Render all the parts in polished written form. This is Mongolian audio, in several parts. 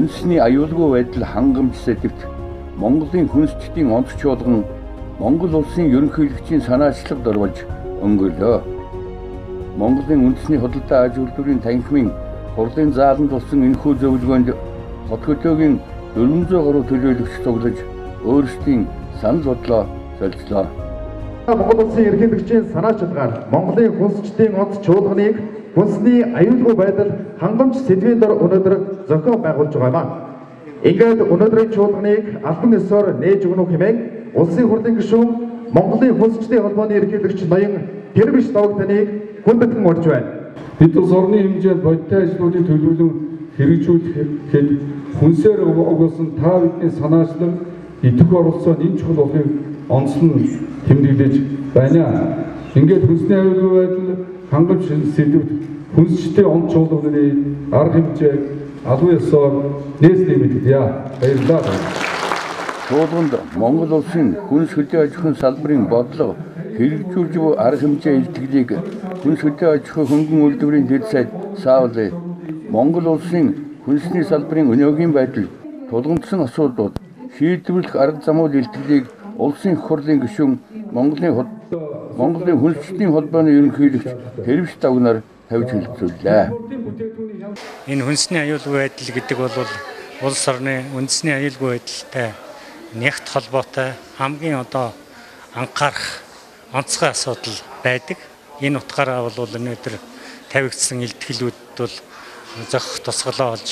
үндэсний аюулгүй байдал хангамж сэдвт Монголын хүнсчдийн онц чуулган Монгол улсын ерөнхийлөгчийн санаачлалд орволж өнгөрлөө. Монголын үндэсний худалдаа аж үйлдвэрийн танхимын хурлын зааланд болсон энэхүү зөвлөгөөнд хот хөдөөгийн 400 гаруй төлөөлөгч цуглаж өөрсдийн санал бодлоо солилцлоо. Монгол улсын ерөнхийлөгчийн санаачилгаар Монголын хүнсчдийн онц чуулганыг хүнсний аюулгүй байдал хангамж сэдвийн дор өнөөдөр зохион байгуулж байгаа юм. Ингээд өнөөдрийн чуулганыг албан ёсоор нээж өгнө хэмээн улсын хурлын гишүүн Монголын хүнсчдийн холбооны ерөнхийлөгч ноён Тэрвиш Давагтаныг хүндэтгэн урьж байна. Бид улс орны хэмжээнд бодиттой ажлуудыг төлөвлөн хэрэгжүүлэхэд хүнсээр өгүүлсэн та бидний санаачлал идэх оролцоо энэ чухал болохыг онцлон тэмдэглэж байна. Ингээд хүнсний аюулгүй байдал хангамж сэдвт хүнсчдийн онц чуулганы арга хэмжээг албан ёсоор нээсний мэдгдээ. Баярлалаа. Чуулганд Монгол улсын хүнс хөдөө аж ахуйн салбарын бодлого хэрэгжүүлж буй арга хэмжээ илтгэлийг хүнс хөдөө аж ахуй хөнгөн үйлдвэрийн дэд сайд саавлаа. Монгол улсын хүнсний салбарын өнөөгийн байдал тулгамдсан асуудлууд шийдвэрлэх арга замууд илтгэлийг улсын их хурлын гишүүн Монголын хүнсчдийн холбооны ерөнхийлөгч Тэрвиш Давагнаар тавьж хэлэлцүүллээ. Энэ хүнсний аюулгүй байдал гэдэг бол улс орны үндэсний аюулгүй байдалтай нэгт холбоотой хамгийн анхаарах онцгой асуудал байдаг. Энэ утгаараа бол өнөөдөр тавигдсан илтгэлүүд бол зохих тусгалаа олж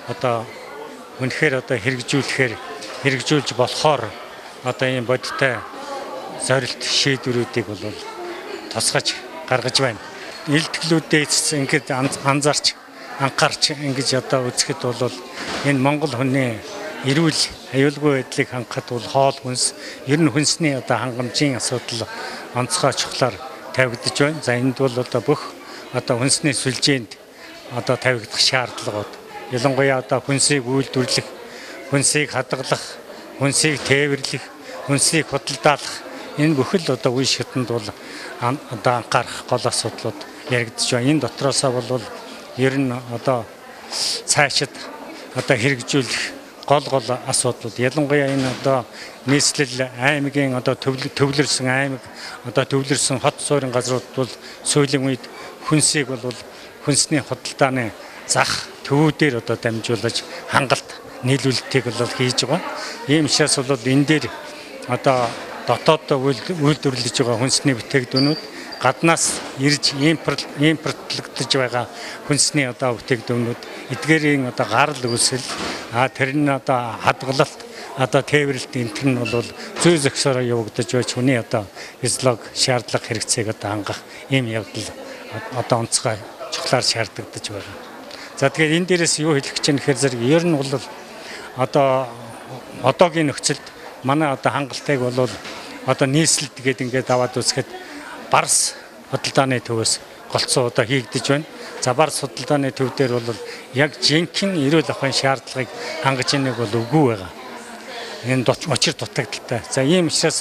үнэхээр хэрэгжүүлж болохоор ийм бодиттой зорилт шийдвэрүүдийг бол тусгаж гаргаж байна. Илтгэлүүдээс ингээд анхаарч ингэж үзэхэд бол энэ Монгол хүний эрүүл аюулгүй байдлыг хангахад бол хоол хүнс ер нь хүнсний хангамжийн асуудал онцгой чухлаар тавигдж байна. За энд бол бүх хүнсний сүлжээнд тавигдах шаардлагууд ялангуяа хүнсийг үйлдвэрлэх, хүнсийг хадгалах, хүнсийг тээвэрлэх, хүнсийг худалдаалах энэ бүхэл үе шатанд бол анхаарах гол асуудлууд яригдж байна. Энэ дотроосоо бол ер нь цаашид хэрэгжүүлэх гол асуудлууд ялангуяа энэ нийслэл аймгийн төвлөрсөн аймаг төвлөрсөн хот суурин газрууд бол сүүлийн үед хүнсийг бол хүнсний худалдааны зах төвүүдээр дамжуулж хангалт нийлүүлэлтийг бол хийж байгаа. Ийм учраас бол энэ дээр дотоод үйлдвэрлэж байгаа хүнсний бүтээгдэхүүнүүд гаднаас ирж импортлогдож байгаа хүнсний бүтээгдэхүүнүүд эдгээрийн гарал үүсэл тэр нь хадгалалт тээвэрлэлт энэ нь бол зүй зохисоор явагдаж байж хүний физиолог шаардлага хэрэгцээг хангах ийм явдал онцгой чухлаар шаардлагадж байгаа. За тэгэхээр энэ дээрээс юу хэлэх гэж байна гэхээр зэрэг ер нь бол одоогийн нөхцөлд манай хангалтыг бол нийслэлд ингээд аваад үзэхэд Барс худалдааны төвөөс голцоо хийгдэж байна. За Барс худалдааны төв дээр бол яг жинхэнэ эрүүл ахуйн шаардлагыг хангаж ийнэг бол үгүй байгаа. Энэ учир дутагдaltaй. За ийм учраас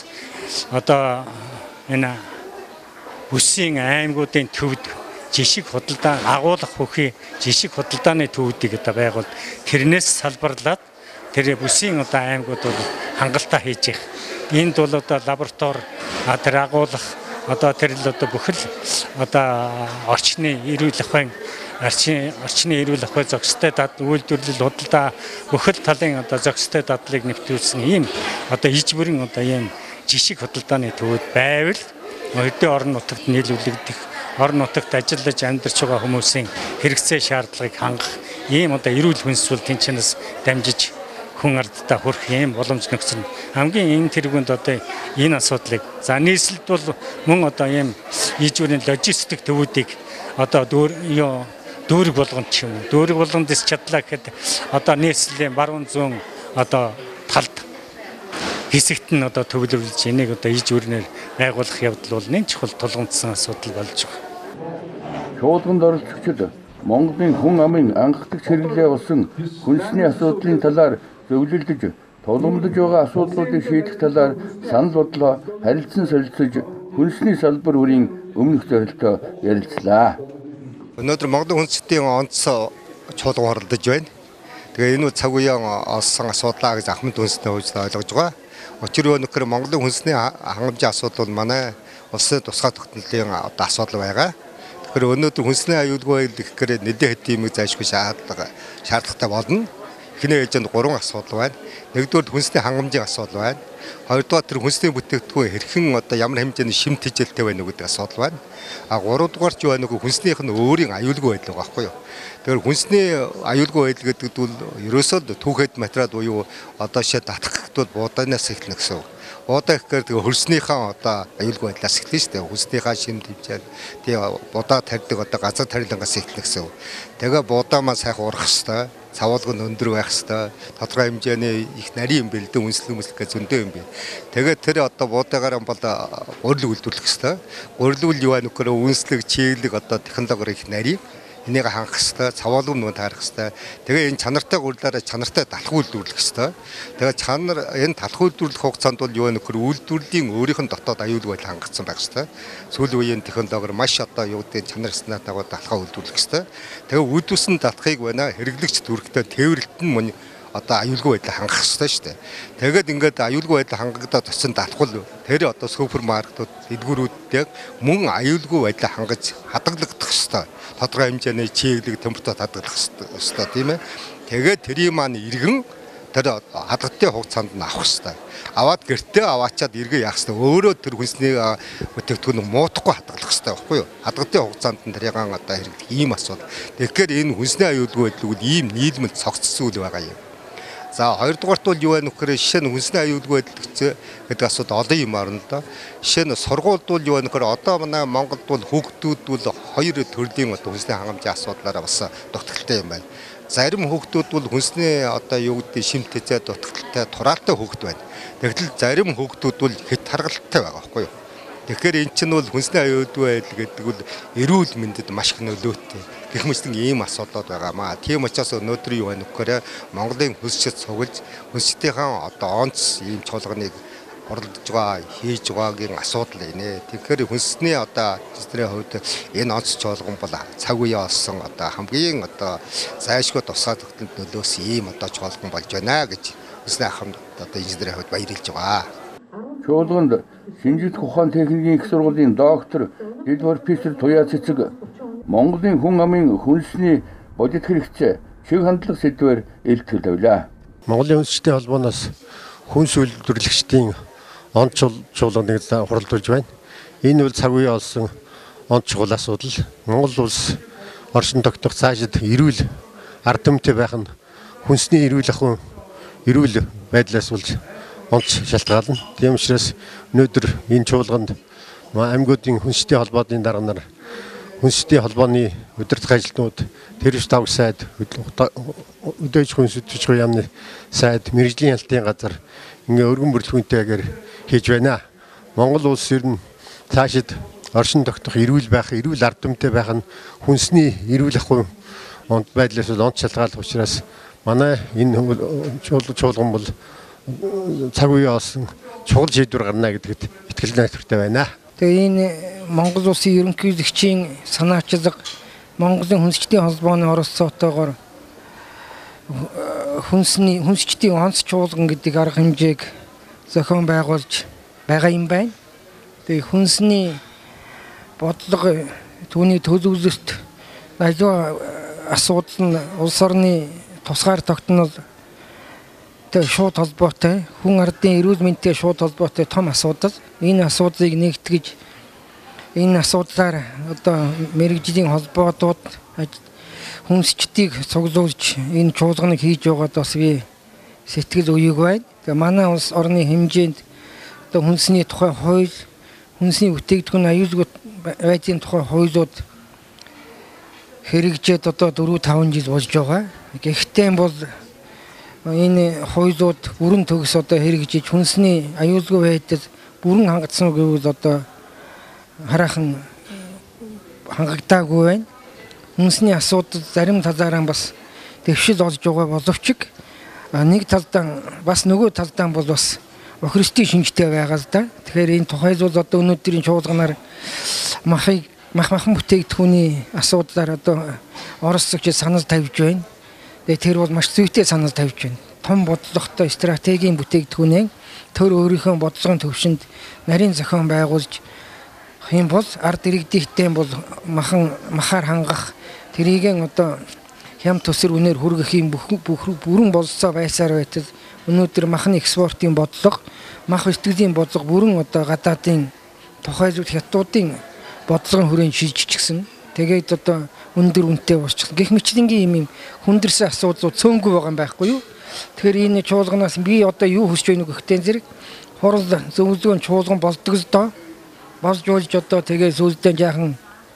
энэ бүсийн аймагуудын төвд жишг худалдаа агуулгах бүхий жишг худалдааны төвүүдийг байгуул тэрнээс салбарлаад тэр бүсийн аймагуд бол хангалттай хийж их. Энд бол лаборатори тэр агуулгах тэр л бүхэл орчны эрүүл ахуйн зохистой үйлдвэрлэл худалдаа бүхэл талын зохистой дадлыг нэвтрүүлсэн ийм иж бүрэн ийм жишг худалдааны төвүүд байвал өдөө орон нутагт нийлүүлэгдэх орон нутагт ажиллаж амьдарч байгаа хүмүүсийн хэрэгцээ шаардлагыг хангах ийм эрүүл хүнс бол тэнцэнэс дамжиж хүн ардтай хүрэх ийм боломж нөхцөл хамгийн энэ тэргуунд энэ асуудлыг за нийслэлд бол мөн ийм ижүүрийн логистик төвүүдийг дүүрэг болгонд ч юм уу дүүрэг болгондс чадлаа гэхэд нийслэлийн баруун зүүн талд хэсэгт нь төвлөрүүлж энийг ижүүрнээр байгуулах явдал бол нэн чухал тулгамдсан асуудал болж байгаа. Чуулганд оролцогчид Монголын хүн амын анхдагч хэрэглээ болсон хүнсний асуудлын талаар зөвлөлдөж тулгамдж байгаа асуудлуудыг шийдэх талаар санал бодлоо харилцан солилцож хүнсний салбар бүрийн өмнөх зорилтоо ярилцлаа. Өнөөдөр Монголын хүнсчдийн онц чуулган оролдож байна. Тэгээ энэ цаг үеийн олсон асуудлаа гэж ахмад үндэсний хувьд ойлгож байгаа. Учир нь нөхөр Монголын хүнсний хангамжийн асуудал манай улсын тусгай тогтнолын асуудал байгаа. Тэгэхээр өнөөдөр хүнсний аюулгүй байдал гэхээр нэдэ хэдийн юмэг зайлшгүй шаардлагатай болно. Эхний ээлжинд 3 асуудал байна. Нэгдүгээр хүнсний хангамжийн асуудал байна. Хоёрдугаар тэр хүнсний бүтээгдэхүүн хэрхэн ямар хэмжээний шимт хичээлтэй байна уу гэдэг асуудал байна. А гуравдугаар ч байна уу хүнснийх нь өөрийн аюулгүй байдал байгаа байхгүй юу. Тэгэхээр хүнсний аюулгүй байдал гэдэг нь ерөөсөө түүхэд материал буюу жишээ татах гэдэг бууданаас эхэлнэ гэсэн. Буудаа гэхээр хөрснийхээ аюулгүй байдлаас эхэлнэ шүү дээ. Хүнснийхээ шимт хэмжээ тий буудаа тарьдаг газар тарилангаас эхэлнэ гэсэн. Тэгээ буудаа маань сайхан урах хэвээр цавуулга нь өндөр байх хэвээр тодорхой хэмжээний их нарийн юм бэлдэн үнслэг гэж зөндөө юм бэ. Тэгээд тэр буудаагаар бол гурил үйлдвэрлэх хэвээр. Гурил юу вэ нөхөр үнслэг чиглэг технологиор их нарийн энийг хангах хэвээр, цавуулга нь таарах хэвээр. Тэгээ энэ чанартай гурилаараа чанартай талх үйлдвэрлэх хэвээр. Тэгээ чанар энэ талх үйлдвэрлэх хугацаанд бол юу вэ нөхөр үйлдвэрлэлийн өөрийнх нь дотоод аюулгүй байдал хангагдсан байх хэвээр. Сүүлийн үеийн технологиор маш юу гэдэг чанар стандарт талхаа үйлдвэрлэх хэвээр. Тэгээ үүдүүлсэн талхыг байна хэрэглэгч төрхтэй тээвэрлэлт нь мөн аюулгүй байдал хангах хэрэгтэй шүү дээ. Тэгээд ингээд аюулгүй байдал хангагдаад очсон талхвал тэр супермаркетууд эдгүүрүүдтэй мөн аюулгүй байдал хангаж хадгалагдах хэрэгтэй. Тодорхой хэмжээний чиглэг температур хадгалах хэрэгтэй тийм ээ. Тэгээд тэрийг маань иргэн тэр хадгалтын хугацаанд нь авах хэрэгтэй. Аваад гэртээ аваачаад иргэ яах хэрэгтэй. Өөрөө тэр хүнсний бүтээгдэхүүн муутахгүй хадгалах хэрэгтэй байхгүй юу? Хадгалтын хугацаанд нь тэрийг хэрэглэх ийм асуудал. Тэгэхээр энэ хүнсний аюулгүй байдлыг ийм нийлмэл цогцсон үйл байгаа юм. За хоёрдугаарт бол юу вэ нөхөр жишээ нь хүнсний аюулгүй байдал гэдэг асуудал олон юм арна л да. Жишээ нь сургуульд бол юу вэ нөхөр манай Монголд бол хүүхдүүд бол 2 төрлийн хүнсний хангамжийн асуудлаараа бас дутагдaltaй юм байна. Зарим хүүхдүүд бол хүнсний юу гэдэг шимт хэзээ дутагдaltaй тураалтай хүүхд байна. Тэгтэл зарим хүүхдүүд бол хэд таргалтай байгаа байхгүй юу? Тэгэхээр эн чинь бол хүнсний аюулгүй байдал гэдэг бол эрүүл мэндэд маш их нөлөөтэй. Гэх мэт ийм асуудлууд байгаамаа. Тийм учраас өнөөдөр юу байна гэхээр Монголын хүнсчид цуглаж хүнсчдийнхаа онц ийм чуулганыг оролдож байгаа, хийж байгаагийн асуудал энэ. Тэгэхээр хүнсний эзний хувьд энэ онц чуулган бол цаг үеийн олсон хамгийн зайлшгүй тусгай тогтнолд нөлөөс ийм чуулган болж байна гэж хүнсний ахмад инженерийн хувьд баярлж байгаа. Чуулганд шинжлэх ухаан техникийн их сургуулийн доктор Эдвард Пистер Туяа цэцэг Монголын хүн амын хүнсний бодит хэрэгцээ чиг хандлага сэдвээр илтгэл тавилаа. Монголын хүнсчдийн холбооноос хүнс үйлдвэрлэгчдийн онц чуулганыг хуралдуулж байна. Энэ бол цаг үеийн олсон онц чухал асуудал. Монгол улс оршин тогтнох цаашид эрүүл ард түмтэй байх нь хүнсний эрүүл ахуйн эрүүл байдлаас болж онц шалтгаална. Тийм учраас өнөөдөр энэ чуулганд аймагуудын хүнсчдийн холбооны дарга нар хүнсчдийн холбооны удирдах ажилтнууд, тэрвш тавг сайд, өдөөж хүнс үтжих яамны сайд, мэрэгжлийн ялтын газар ингээ өргөн бүрэлдэхүүнтэйгээр хийж байна. Монгол улс ер нь цаашид оршин тогтнох эрүүл байх, эрүүл ард түмтэй байх нь хүнсний эрүүл ахуйн онц байдлаас онц шалтгаалах учраас манай энэ чуулган бол цаг үеийн олсон чухал шийдвэр гарна гэдэгт итгэл найдвартай байна. Тэгээ энэ Монгол улсын ерөнхийлөгчийн санаачилга Монголын хүнсчдийн холбооны оролцоотойгоор хүнсчдийн онц чуулган гэдэг арга хэмжээг зохион байгуулж байгаа юм байна. Тэгээ хүнсний бодлого түүний төлөвлөлт аливаа асуудал нь улс орны тусгаар тогтнол шууд холбоотой, хүн ардын эрүүл мэндтэй шууд холбоотой том асуудал. Энэ асуудлыг нэгтгэж энэ асуудлаар мэрэгжлийн холбоотууд хүнсчдийг цуглуулж энэ чуулганыг хийж байгаад бас би сэтгэл үеиг байна. Тэгээ манай улс орны хэмжээнд хүнсний тухай хууль, хүнсний бүтээгдэхүүн аюулгүй байдлын тухай хуулиуд хэрэгжээд 4-5 жил болж байгаа. Гэхдээ бол энэ хуулиуд бүрэн төгс хэрэгжиж хүнсний аюулгүй байдал бүрэн хангагдсан гэвэл хараахан хангагдаагүй байна. Хүнсний асуудал зарим талаараа бас дэвшил олж байгаа боловч нэг талдаа бас нөгөө талдаа бол бас охристийн шинжтэй байгаа л да. Тэгэхээр энэ тухайлбал өнөөдрийн чуулганаар махан бүтээгдэхүүний асуудлаар оролцогч санал тавьж байна. Тэгээ тэр бол маш зүйтэй санал тавьж байна. Том бодлоготой стратегийн бүтээгдэхүүнээ төр өөрийнхөө бодлогын төвшөнд нарийн зохион байгуулж юм бол ард иргэдийгтэй бол махаар хангах тэрийгэн одоо хям төсөр үнээр хүргэх юм бүрэн болцоо байсаар байтал өнөөдөр махны экспортын бодлого, мах өсгөлийн бодлого бүрэн одоо гадаадын тухай зүйл хятадуудын бодлогын хүрээнд шилжчихсэн. Тэгээд одоо өндөр үнэтэй болчихсон. Гэх мэтлэнгийн юм хүндэрсэн асуудал цөөнгүй байгаа юм байхгүй юу? Тэгэхээр энэ чуулганаас би одоо юу хүсэж байна гэхтээ зэрэг хурал зөвлөгөө чуулган болдог л доо. Болж болж одоо тэгээ сүлдээ жаахан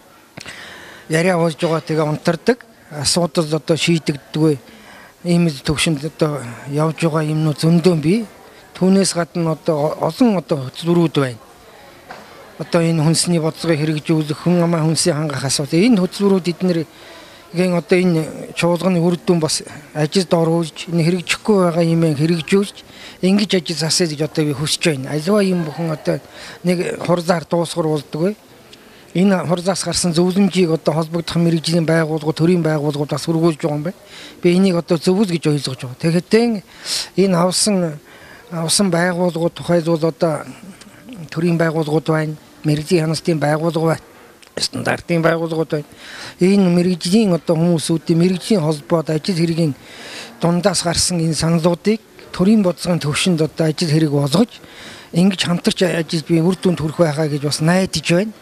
яриа болж байгаа тэгээ унтардаг. Асуудал одоо шийдэгддэггүй. Ийм төвшөнд одоо явж байгаа юмнууд зөндөө бий. Түүнээс гадна одоо олон одоо хөтөлбөрүүд байна. Одоо энэ хүнсний бодлогыг хэрэгжүүлэх, хүн амаа хүнсээ хангах асуудал. Энэ хөтөлбөрүүд эднэрийн одоо энэ чуулганы үр дүн бас ажилд оруулж, энэ хэрэгжихгүй байгаа юмыг хэрэгжүүлж, ингэж ажил засаа гэж одоо би хүсэж байна. Аливаа юм бүхэн одоо нэг хурлаар дуусгар болдог. Энэ хурлаас гарсан зөвлөмжийг одоо холбогдох мэргэжлийн байгууллагууд, төрийн байгууллагууд бас өргүүлж байгаа юм байна. Би энийг одоо зөвлөл гэж ойлгож байгаа. Тэгэхээр энэ авсан байгууллагууд тухайлбал одоо төрийн байгууллагууд байна, мэргэжлийн хяналтын байгууллага байна, стандартын байгууллагууд байна. Энэ мэргэжлийн одоо хүмүүсүүдийн мэргэжлийн холбоод ажил хэргийн дундаас гарсан энэ саналуудыг төрийн бодлогын төвшөнд одоо ажил хэрэг болгож ингэж хамтарч ажил бий үр дүнд хүрэх байхаа гэж бас найдаж байна.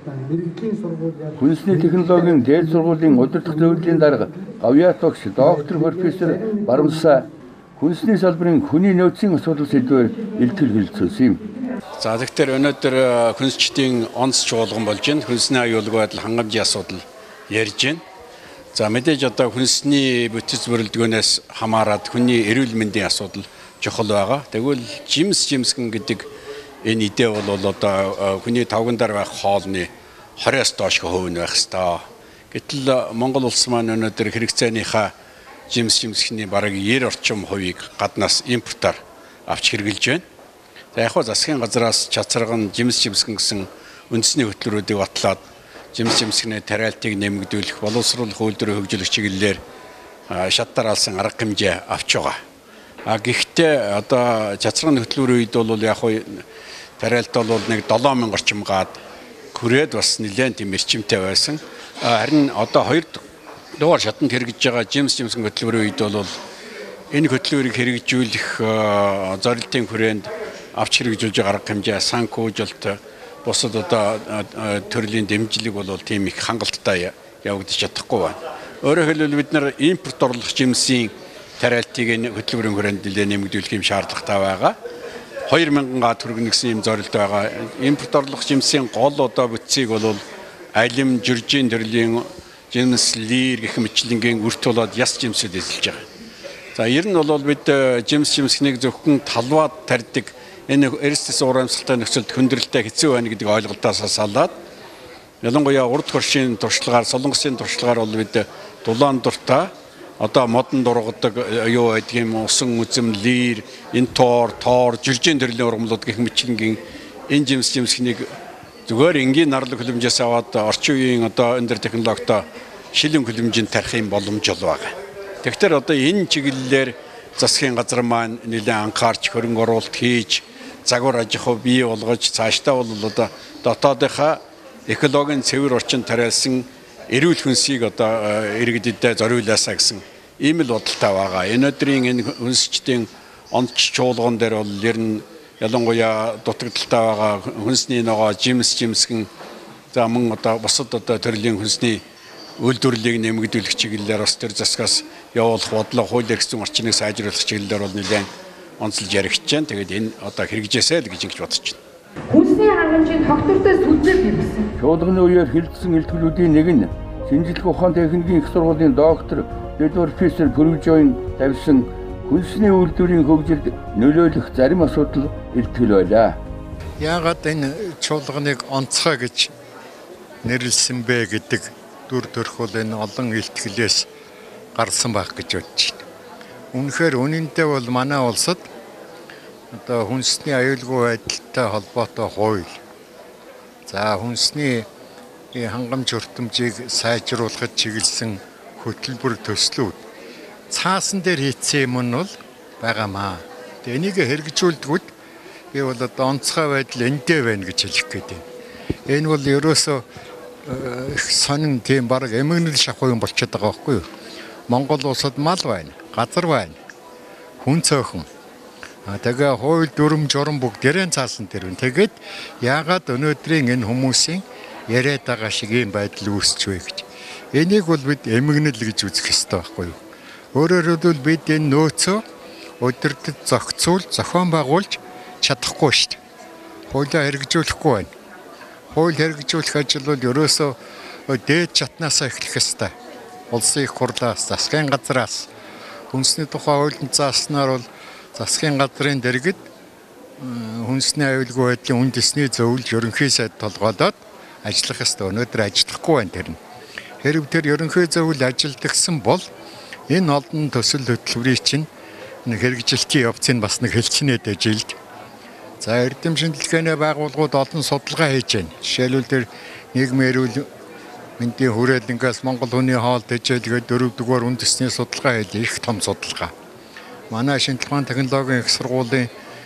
Хүнсний технологийн дээд сургуулийн удирдах зөвлөлийн дарга Гавьяат багш доктор профессор Барамсаа хүнсний салбарын хүний нөөцийн асуудал сэдвээр илтгэл хэлэлцүүлсэн юм. За тэгэхээр өнөөдөр хүнсчдийн онц чуулган болж байна. Хүнсний аюулгүй байдал хангамжийн асуудал ярьж байна. За мэдээж одоо хүнсний бүтэц бүрэлдэхүүнээс хамаарат хүний эрүүл мэндийн асуудал чухал байгаа. Тэгвэл жимсгэн гэдэг энэ идэ бол одоо хүний тавгандар байх хоолны 20-аас доош хувь нь байх ёстой. Гэтэл Монгол улс маань өнөөдөр хэрэгцээнийхээ жимсгний бараг 90 орчим хувийг гаднаас импортоор авч хэрэгжилж байна. За яг хөө засгийн газраас чацарган жимсгэн гэсэн үндэсний хөтөлбөрүүдийг батлаад жимсгний тариалтыг нэмэгдүүлэх, боловсруулах үйлдвэрийн хөгжүүлэх чиглэлээр шатаар алсан арга хэмжээ авч байгаа. Гэхдээ одоо чацарган хөтөлбөрийн үед бол яг хөө тариалт бол нэг 7000 орчим гад хүрээд бас нэлээд тийм эрчимтэй байсан. Харин одоо 2 дугаар шатанд хэрэгжиж байгаа жимсгэн хөтөлбөрийн үед бол энэ хөтөлбөрийг хэрэгжүүлэх зорилтын хүрээнд авч хэрэгжүүлж байгаа арга хэмжээ санхүүжилт бусад одоо төрлийн дэмжлэг бол тийм их хангалттай явагдаж чадахгүй байна. Өөрөөр хэлбэл бид нар импорт орлох жимсийн тариалтыг энэ хөтөлбөрийн хүрээнд нэлээд нэмэгдүүлэх юм шаардлагатай байгаа. 2000 гад төгрөг гэсэн юм зорилт байгаа. Импорт орлох жимсийн гол одоо бүтцийг бол алим, жиржийн төрлийн жимс, лир гэх мэтлэнгийн үрт болоод яс жимсүүд эзэлж байгаа. За ер нь бол бид жимснийг зөвхөн талбайд тарьдаг энэ эрсдэс урамсгалтай нөхцөлд хүндрэлтэй хэцүү байна гэдэг ойлголтоос салаад ялангуяа урд хөршийн туршлагаар, солонгосын туршлагаар бол бид дулаан дуртай одоо модон дургадаг юу байдгийг усан үзэм, лир, интор, тоор, жиржийн төрлийн ургамлууд гэх мэтлэнгийн энэ жимснийг зүгээр энгийн нарлаг хөлөмжөөс аваад орчин үеийн одоо энэ төр технологитой шилэн хөлөмжөнд тарих юм боломж бол байгаа. Тэгэхээр одоо энэ чиглэлээр засгийн газар маань нэлээд анхаарч хөрөнгө оруулалт хийж загвар аж ахуй бий болгож цаашдаа бол одоо дотоодынхаа экологийн цэвэр орчинд тариалсан эрүүл хүнсийг одоо иргэдэд зориулаасаа гэсэн ийм л бодолтой байгаа. Энэ өдрийн энэ хүнсчдийн онц чуулган дээр бол ер нь ялангуяа дутагдaltaй байгаа хүнсний ногоо жимсгэн за мөн одоо бусад одоо төрлийн хүнсний үйлдвэрлэлийг нэмэгдүүлэх чиглэлээр бас тэр засгаас явуулах бодлого, хууль эрх зүйн орчныг сайжруулах чиглэлээр бол нэлээд онцлж яригдж байна. Тэгээд энэ одоо хэрэгжээсэй л гэж ингэж бодож байна. Хүнсний хангамжийн доктортой сүлжээл хийсэн. Чуулганы үеэр хилцсэн илтгэлүүдийн нэг нь шинжлэх ухаан техникийн их сургуулийн доктор профессор Пүрвжойн тавьсан хүнсний үйлдвэрийн хөгжилд нөлөөлөх зарим асуудал илтгэл байлаа. Яагаад энэ чуулганыг онцгой гэж нэрлсэн бэ гэдэг дүр төрхөл энэ олон илтгэлээс гарсан байх гэж бодож байна. Үнэхээр үнэндээ бол манай улсад одоо хүнсний аюулгүй байдалтай холбоотой хууль, за хүнсний хангамж хүртэмжийг сайжруулахад чиглэсэн хөтөлбөр төслүүд цаасан дээр хийцэн юм нь бол байгаамаа. Тэгээ энийг хэрэгжүүлдэггүй би бол одоо онцгой байдал эндээ байна гэж хэлэх гээд байна. Энэ бол ерөөсөө их сонин тийм баг эмгэнэл шахуу юм болчиход байгаа байхгүй юу? Монгол улсад мал байна, газар байна, хүн цөөхөн. Тэгээ хууль дүрм журам бүгдээрээ цаасан дээр байна. Тэгээд яагаад өнөөдрийн энэ хүмүүсийн яриад байгаа шиг юм байдал үүсч вэ гэж. Энийг бол бид эмгэнэл гэж үзэх ёстой байхгүй юу? Өөрөөр хэлбэл бид энэ нөөцөө удирдах зохицуул, зохион байгуулж чадахгүй шүү дээ. Хуулиа хэрэгжүүлэхгүй байна. Хууль хэрэгжүүлэх ажил бол ерөөсөө дээд чатнаасаа эхлэх ёстой. Улсын их хурлаас, засгийн газраас хүнсний тухай хуулинд зааснаар бол засгийн газрын дэргэд хүнсний аюулгүй байдлын үндэсний зөвлөлд ерөнхий сайд толгойлоод ажиллах ёстой. Өнөөдөр ажиллахгүй байна тэр нь. Хэрв тэр ерөнхий зөвлөл ажилдагсан бол энэ олон төсөл хөтөлбөрийн чинь хэрэгжилтийн явцыг бас нэг хэлцэнэд ажилд. За эрдэм шинжилгээний байгууллагууд олон судалгаа хийж байна. Жишээлбэл тэр нийгмийн эрүүл мэндийн хүрээлэнгээс Монгол хүний хоол тэжээлгээд 4-р үндэсний судалгаа хийж их том судалгаа. Манай шинжилгээ ухааны технологийн их сургуулийн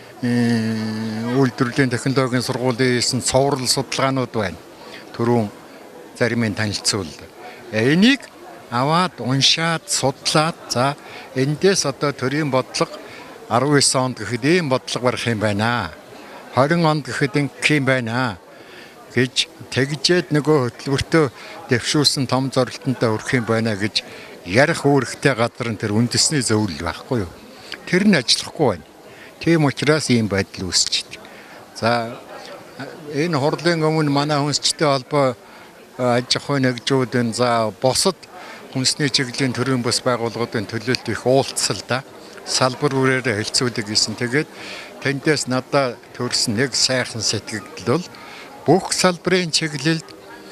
үйлдвэрлэлийн технологийн сургуулийн хийсэн цоврал судалгаанууд байна. Түрүүн заримын танилцуулна. Энийг аваад уншаад судлаад за эндээс одоо төрийн бодлого 19 онд гэхэд ийм бодлого барах юм байна. 20 онд гэхэд ингэх юм байна гэж тэгжээд нөгөө хөтөлбөртөө дэвшүүлсэн том зорилтонтой өрөх юм байна гэж ярих үүрэгтэй газар нь тэр үндэсний зөвлөл байхгүй юу. Тэр нь ажиллахгүй байна. Тийм учраас ийм байдал үүсчихдээ. За энэ хурлын өмнө манай хүнсчтэй холбоо аж ахуйн нэгжүүдэн за бусад хүнсний чиглэлийн төрийн бас байгууллагуудын төлөөлт их уулзсалда салбар бүрээрээ хэлцүүлэг гэсэн. Тэгээд тэндээс надад төрсэн нэг сайхан сэтгэгдэл бол бүх салбарын чиглэлд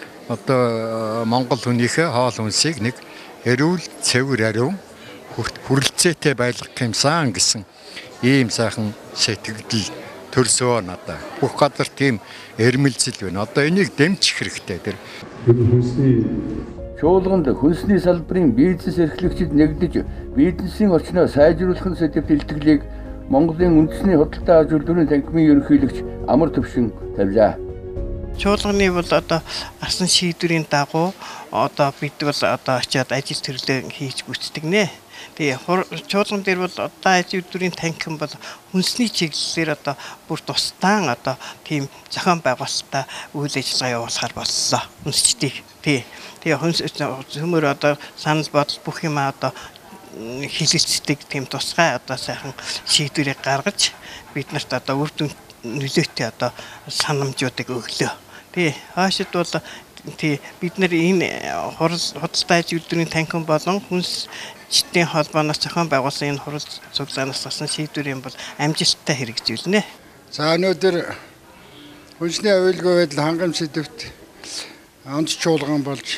одоо Монгол хүнийхээ хоол хүнсийг нэг эрүүл цэвэр ариун хүрэлцээтэй байлгах юмсан гэсэн ийм сайхан сэтгэгдэл төрсөө надад. Бүх газар тийм эрмэлзэл байна. Одоо энийг дэмжих хэрэгтэй тэр. Хүнсний чуулганд хүнсний салбарын бизнес эрхлэгчид нэгдэж бизнесийн орчноо сайжруулахын сэдвт илтгэлийг Монголын үндэсний худалдаа аж үйлдвэрийн танхимын ерөнхийлөгч Амар Төвшин тавилаа. Чуулганы бол одоо асан шийдвэрийн дагуу одоо бид бол одоо очиад ажил төрлөө хийж гүйцэтгэг нэ. Тэгээ чуулган дээр бол одоо ажил үйлдвэрийн танхим бол хүнсний чиглэлээр одоо бүр тусдаан одоо тийм зохион байгуулалтаа үйл ажиллагаа явуулахар боллоо. Хүнсчдийг. Тэгээ хүнс төмөр одоо санал бодол бүх юм одоо хилэлцдэг тийм тусгай одоо сайхан шийдвэрийг гаргаж бид нарт одоо үр дүн нөлөөтэй одоо санамжуудыг өглөө. Тэгээ хаашид бол бид нар энэ худалдаа аж үйлдвэрийн танхим болон хүнсчдийн холбооноос зохион байгуулсан энэ хурал цуглаанаас гасан шийдвэр юм бол амжилттай хэрэгжүүлнэ. За өнөөдөр хүнсний аюулгүй байдал хангамж сэдвт онц чуулган болж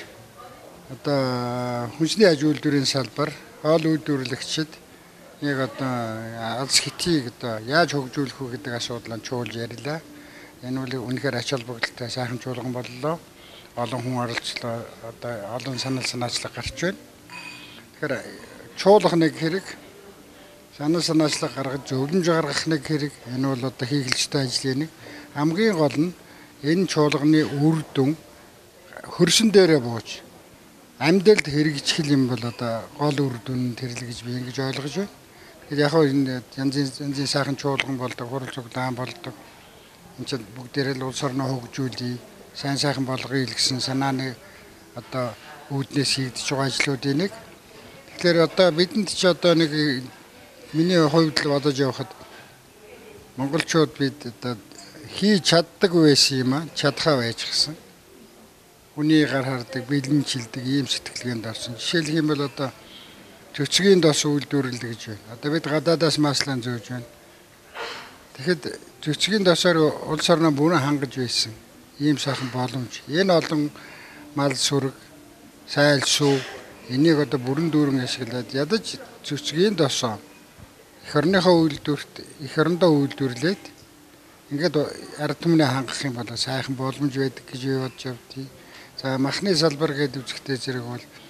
одоо хүнсний аж үйлдвэрийн салбар хоол үйлдвэрлэгчид яг одоо алс хэтийг одоо яаж хөгжүүлэх вэ гэдэг асуудлаа чуулж ярьлаа. Энэ бол үнэхээр ач холбогдолтой сайхан чуулган боллоо. Олон хүн оролцлоо. Одоо олон санал санаачлаг гарч байна. Тэгэхээр чуулгах нэг хэрэг, санал санаачлаг гаргаж зөвлөмж гаргах нэг хэрэг. Энэ бол одоо хийх ёстой ажлын нэг. Хамгийн гол нь энэ чуулганы үр дүн хөрсөн дээрээ бууж амьдэлд хэрэгжих юм бол одоо гол үр дүн тэрлэг гэж би ингэж ойлгож байна. Тэгэхээр яг энэ янзын сайхан чуулган болдог, хурал цуглаан болдог. Энд чинь бүгдээрээ л улс орноо хөгжүүлье, сайн сайхан болгоё гэсэн санааны одоо үүднээс хийгдэж байгаа ажлуудын нэг. Тэгэхээр одоо бидэнд ч одоо нэг миний хувьд л бодож явахад монголчууд бид одоо хийж чаддаг байсан юм аа, чадхаа байж гисэн. Хүний гар хардаг, бэлэнчилдэг ийм сэтгэлгээнд орсон. Жишээлх юм бол одоо цөцгийн дос үйлдвэрлэдэг гэж байна. Одоо бид гадаадаас маслан зөөж байна. Тэгэхэд цөцгийн досоор улс орноо бүрэн хангаж байсан ийм сайхан боломж. Энэ олон мал сүрэг, сайл сүү энийг одоо бүрэн дүүрэн ашиглаад ядаж цөцгийн досоо эх орныхоо үйлдвэрт эх орондоо үйлдвэрлээд ингээд ард түмнээ хангах юм бол сайхан боломж байдаг гэж бодож явдгийг. За махны салбар гэдэг үзэгтэй зэрэг бол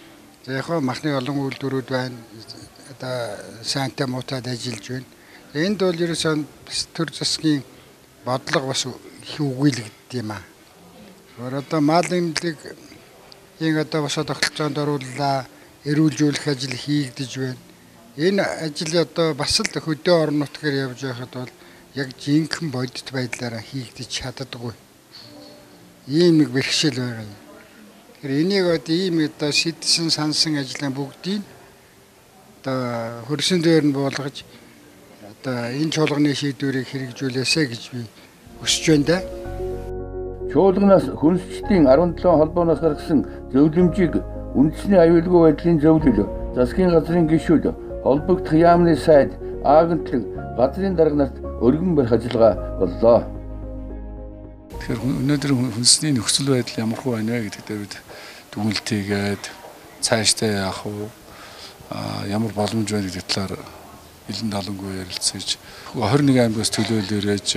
За яг махны олон үйлдвэрүүд байна. Одоо сайнтай муутад ажиллаж байна. Энд бол ерөөсөн төр засгийн бодлого бас их үгүйлэгддэг юм аа. Одоо мал эмнэлэг одоо бас тогтолцоонд орууллаа, эрүүлжүүлэх ажил хийгдэж байна. Энэ ажил одоо бас л хөдөө орон нутгаар явж байхад бол яг жинхэнэ бодит байдлаараа хийгдэж чаддаггүй. Ийм нэг бэрхшээл байгаа юм. Тэгэхээр энийг одоо ийм одоо шийдсэн сансан ажлаа бүгдийг одоо хөрсөн дээр нь буулгаж одоо энэ чуулганы шийдвэрийг хэрэгжүүлээсэ гэж би хүсэж байна да. Чуулганаас хүнсчдийн 17 холбооноос гаргасан зөвлөмжийг үндэсний аюулгүй байдлын зөвлөл, засгийн газрын гишүүд, холбогдох яамны сайд, агентлаг, газрын дарга нарт өргөн барих ажиллагаа боллоо. Тэгэхээр өнөөдөр хүнсний нөхцөл байдал ямар хөө байна вэ гэдэгтээ бид дүгнэлтийгээд цаашдаа яах вэ? Ямар боломж байна гэдэг талаар илэн далангүй ярилцаж 21 аймагаас төлөөлөл ирээж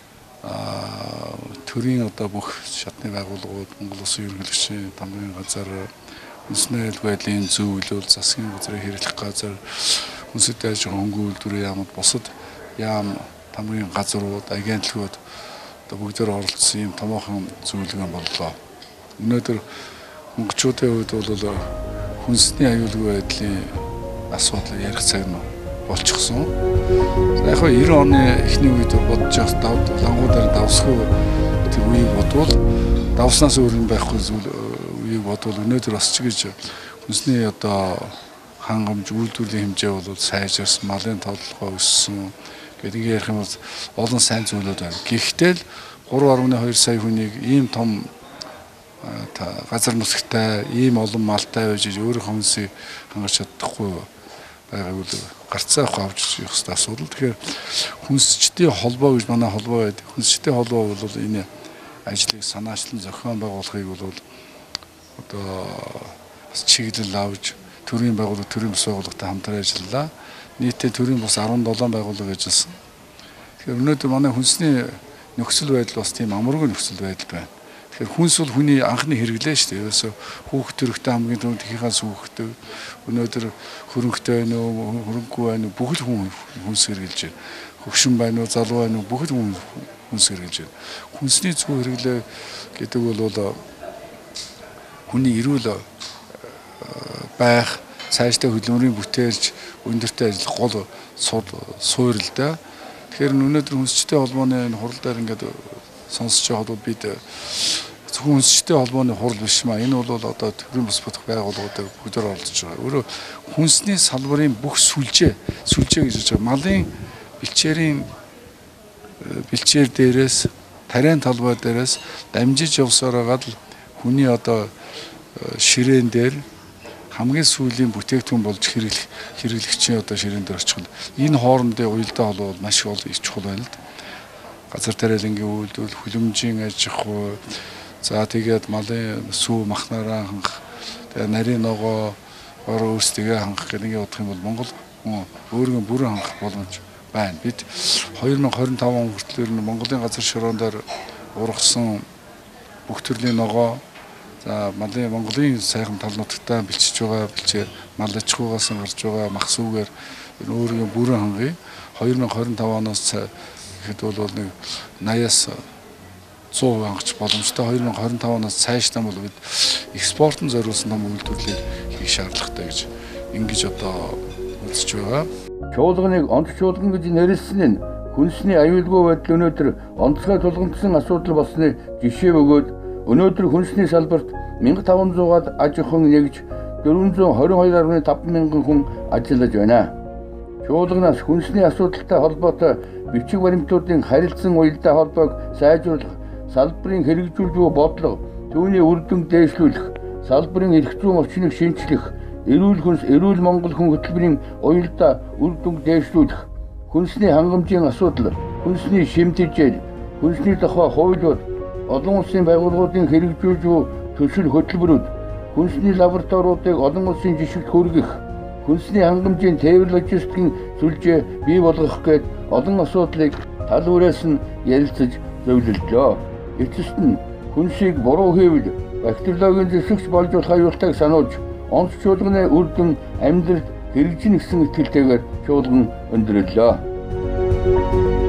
төрийн одоо бүх шатны байгууллагууд, Монгол Улсын ерөнхийлөгчийн тамгын газар, үндэсний аюулгүй байдлын зөвлөл, засгийн газрын хэрэглэх газар, хүнсэд аж ахуйн хөнгөн үйлдвэрийн яамд, бусад яам тамгын газрууд, агентлагууд одоо бүгдээр оролцсон юм томоохон зөвлөгөө боллоо. Өнөөдөр монголчуудын хувьд бол хүнсний аюулгүй байдлын асуудал ярих цаг нь болчихсон. Яг 90 оны эхний үед бодож явах лангуудаар давсгүй тэр үеийг бодвол давснаас өөр юм байхгүй үеийг бодвол өнөөдөр бас ч гэж хүнсний одоо хангамж үйлдвэрлэлийн хэмжээ бол сайжирсан, малын толгой өссөн гэдэг ярих юм бол олон сайн зүйлүүд байна. Гэхдээ л 3.2 сая хүнийг ийм том газар нутагтай, ийм олон малтай байж өөрийнхөө хүнсийг хангаж чадахгүй байгааг үл гарцаа авч явах хэрэгтэй асуудал. Тэгэхээр хүнсчдийн холбоо гэж манай холбоо байдаг. Хүнсчдийн холбоо бол энэ ажлыг санаачлан зохион байгуулахыг бол одоо чиглэл авч төрийн байгууллага, төрийн бус байгууллагатай хамтран ажиллалаа. Нийтдээ төрийн бус 17 байгууллага ажилласан. Тэгэхээр өнөөдөр манай хүнсний нөхцөл байдал бас тийм амаргүй нөхцөл байдал байна. Тэгэхээр хүнс бол хүний анхны хэрэглээ шүү дээ. Ерөөсө хүүхд төрөхтэй хамгийн түрүүнд ихээс хүүхдэв. Өнөөдөр хөрөнгөтэй байна уу, хөрөнгөгүй байна уу, бүгд хүнс хэрэглэж байна. Хөгшин байна уу, залуу байна уу, бүгд хүнс хэрэглэж байна. Хүнсний зөв хэрэглээ гэдэг бол хүний эрүүл байх, цаашдаа хөдөлмөрийн бүтээлч өндөртэй ажиллах гол суурь л да. Тэгэхээр өнөөдөр хүнсчдийн холбооны хурал дээр ингээд сонсож байхад бол бид зөвхөн хүнсчдийн холбооны хурал биш маа. Энэ бол одоо төрийн бус бодох байгууллагуудыг бүгдээр оролцож байгаа. Өөрөөр хүнсний салбарын бүх сүлжээ гэж байгаа. Малын бэлчээр дээрээс, тариан талбай дээрээс дамжиж явсаар байгаа л хүний одоо ширээн дээр хамгийн сүүлийн бүтээгдэхүүн болж хэрэглэгчийн одоо ширээн дээр очих. Энэ хоорондын уялдаа холбоо бол маш их чухал байна л да. Газар тариалангийн үйлдвэрлэл, хүлэмжийн аж ахуй, за тэгээд малын сүү махнараа хангах, тэгээд нарийн ногоо өөрсдөө хангах гэдэг бодох юм бол Монгол өөргөө бүрэн хангах боломж байна. Бид 2025 он хүртэл Монголын газар шороон дээр ургасан бүх төрлийн ногоо, за Монголын сайхан тал нутагтаа бэлчиж байгаа бэлчээр мал аж ахуйгаас гарч байгаа мах сүүгээр өөргөө бүрэн хангая. 2025 оноос гэхэд бол нэг 80-аас 100% хангах боломжтой. 2025 оноос цаашдаа бол бид экспортын зориулсан том үйлдвэрлэлийг хийх шаардлагатай гэж ингэж одоо үзэж байгаа. Чуулганыг онц чуулган гэж нэрлсэн нь хүнсний аюулгүй байдал өнөөдөр онцгой тулгамдсан асуудал болсны жишээ бөгөөд өнөөдөр хүнсний салбарт 1500-аад аж ахуйн нэгж 422.5 мянган хүн ажиллаж байна. Чуулганаас хүнсний асуудалтай холбоотой бичиг баримтуудын харилцан уялдаа холбоог сайжруулах, салбарын хэрэгжүүлж буй бодлого, түүний үр дүн дээшлүүлэх, салбарын эрх зүйн орчныг шинжлэх, эрүүл Монгол хүн хөтөлбөрийн уялдаа үр дүн дээшлүүлэх, хүнсний хангамжийн асуудал, хүнсний шимтгийл, хүнсний тухай хуулиуд, олон улсын байгууллагуудын хэрэгжүүлж буй төсөл хөтөлбөрүүд, хүнсний лабораториудыг олон улсын жишгт хүргэх, хүнсний хангамжийн тээвэр логистикийн сүлжээ бий болгох гээд олон асуудлыг тал бүрээс нь ярилцаж зөвлөлөө. Эцэст нь хүнсийг буруу хийвэл бактериологийн зэвсэгч болж болох аюултайг сануулж онц чуулганы үр дүн амьдралд хэрэгжин гэсэн итгэлтэйгээр чуулган өндөрлөө.